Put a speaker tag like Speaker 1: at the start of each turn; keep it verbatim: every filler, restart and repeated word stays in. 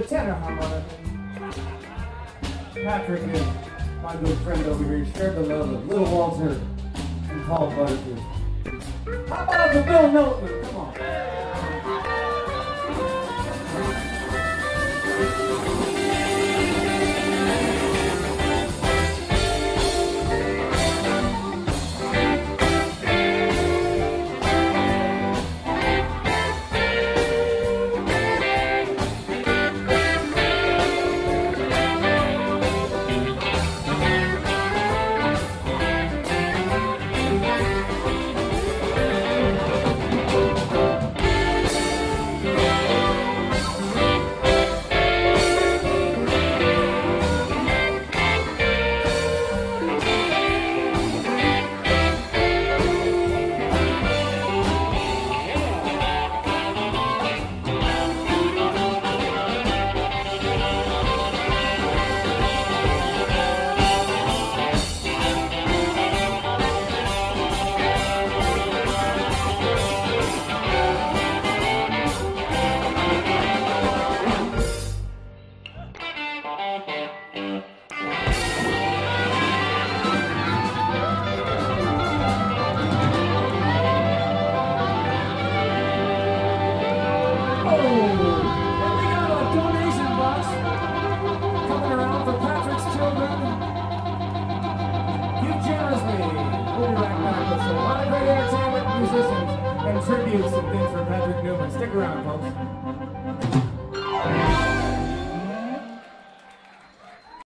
Speaker 1: tenor harmonica. Patrick is my good friend over here. He shared the love of Little Walter and Paul Butterfield. How about the Bill Nolan? Come on. And tributes and things for Patrick Newman. Stick around, folks.